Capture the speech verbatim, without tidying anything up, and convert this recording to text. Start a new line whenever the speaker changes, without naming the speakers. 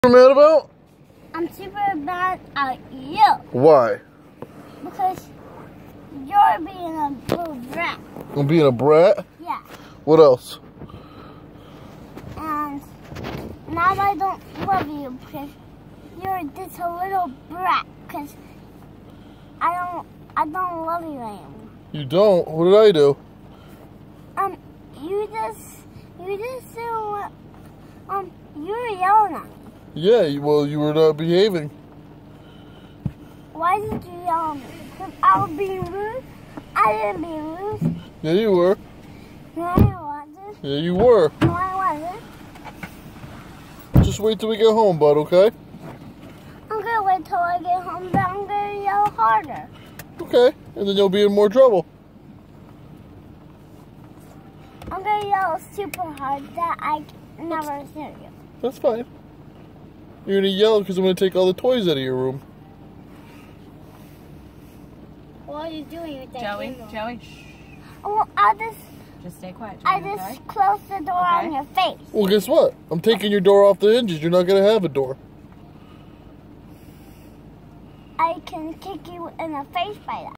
Mad about?
I'm super mad at you.
Why?
Because you're being a little brat.
I'm being a brat?
Yeah.
What else?
And now I don't love you because you're just a little brat. Because I don't, I don't love you anymore.
You don't? What did I do?
Um, you just, you just do, um, you were yelling at me.
Yeah, you- well, you were not behaving.
Why did you yell at me? Because I was being rude? I didn't be rude.
Yeah, you were.
No, I wasn't.
Yeah, you were.
No, I wasn't.
Just wait till we get home, bud, okay?
I'm gonna wait till I get home, but I'm gonna yell harder.
Okay, and then you'll be in more trouble.
I'm gonna yell super hard that I never hear you.
That's fine. You're gonna yell because I'm gonna take all the toys out of your room.
What are you doing with that
Joey,
candle?
Joey, shh.
Well, I just,
Just stay quiet.
I
Joey,
just
okay?
closed the door
Okay.
on your face.
Well, guess what? I'm taking your door off the hinges. You're not gonna have a door.
I can kick you in the face by that.